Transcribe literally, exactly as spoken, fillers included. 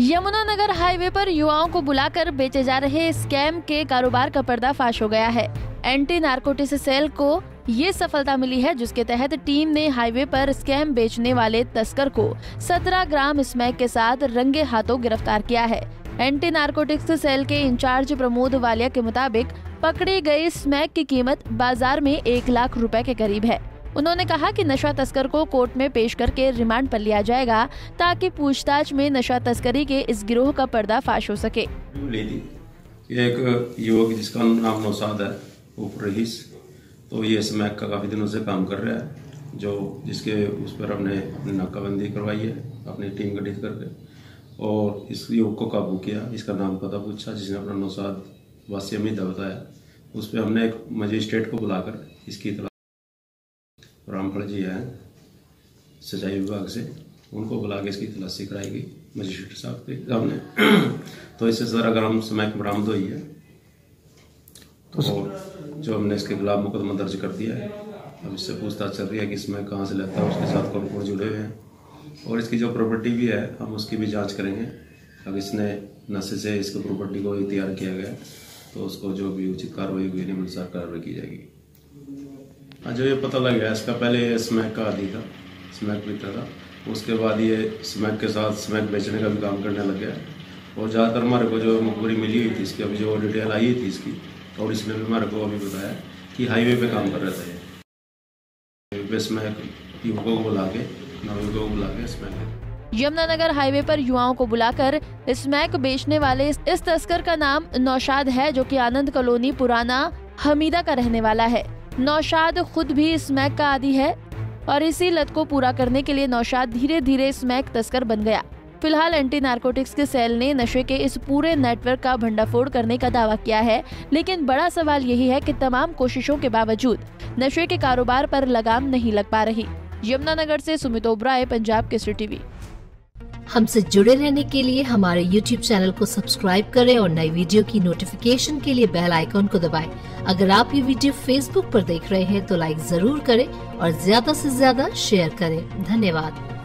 Yamunanagar highway पर युवाओं को बुलाकर बेचे जा रहे स्कैम के कारोबार का पर्दाफाश हो गया है। एंटी नारकोटिक्स सेल को ये सफलता मिली है, जिसके तहत टीम ने हाईवे पर स्कैम बेचने वाले तस्कर को सत्रह ग्राम स्मैक के साथ रंगे हाथों गिरफ्तार किया है। एंटी नारकोटिक्स सेल के इंचार्ज प्रमोद वालिया के मुताबिक पकड़ी गई स्मैक की कीमत बाजार में एक लाख रुपए के करीब है। उन्होंने कहा कि नशा तस्कर को कोर्ट में पेश करके रिमांड पर लिया जाएगा, ताकि पूछताछ में नशा तस्करी के इस गिरोह का पर्दाफाश हो सके। ये एक युवक जिसका नाम नौशाद है, उर्फ रईस, तो ये स्मैक का काफी दिनों से काम कर रहा है, जो जिसके उस पर हमने नाकाबंदी करवाई है अपनी टीम गठित करके, और इस युवक को काबू किया। इसका नाम पता पूछा, जिसने अपना नौशाद वासी अमीदा बताया। उस पर हमने एक मजिस्ट्रेट को बुलाकर इसकी रामफल जी हैं सिंचाई विभाग से, उनको बुला के इसकी तलाशी कराई गई मजिस्ट्रेट साहब के सामने। तो इससे सत्रह ग्राम स्मैक बरामद हुई है, और जो हमने इसके खिलाफ मुकदमा दर्ज कर दिया है। अब इससे पूछताछ चल रही है कि स्मैक कहाँ से लेता है, उसके साथ कौन कौन जुड़े हुए हैं, और इसकी जो प्रॉपर्टी भी है हम उसकी भी जांच करेंगे। अब इसने नशे से इसको प्रॉपर्टी को तैयार किया गया, तो उसको जो भी उचित कार्रवाई हुई नियमानुसार कार्रवाई की जाएगी। जो ये पता लग गया, इसका पहले स्मैक का आदी था, स्मैक पीता था, उसके बाद ये स्मैक के साथ स्मैक बेचने का भी काम करने लग गया। और ज़्यादातर हमारे को जो मुखबरी मिली हुई थी इसकी, अभी जो डिटेल आई थी इसकी, और इसने भी हमारे को अभी बताया कि हाईवे पे काम कर रहा था। ये हाईवे पे स्मैक युवकों को बुला के नवयुवकों को बुला के स्मैक यमुनानगर हाईवे पर युवाओं को बुलाकर स्मैक बेचने वाले इस तस्कर का नाम नौशाद है, जो कि आनंद कॉलोनी पुराना हमीदा का रहने वाला है। नौशाद खुद भी स्मैक का आदी है, और इसी लत को पूरा करने के लिए नौशाद धीरे धीरे स्मैक तस्कर बन गया। फिलहाल एंटी नारकोटिक्स के सेल ने नशे के इस पूरे नेटवर्क का भंडाफोड़ करने का दावा किया है, लेकिन बड़ा सवाल यही है कि तमाम कोशिशों के बावजूद नशे के कारोबार पर लगाम नहीं लग पा रही। यमुनानगर से सुमित ओबराय, पंजाब केसरी टीवी। हमसे जुड़े रहने के लिए हमारे यूट्यूब चैनल को सब्सक्राइब करें और नई वीडियो की नोटिफिकेशन के लिए बेल आइकॉन को दबाएं। अगर आप ये वीडियो फेसबुक पर देख रहे हैं तो लाइक जरूर करें और ज्यादा से ज्यादा शेयर करें। धन्यवाद।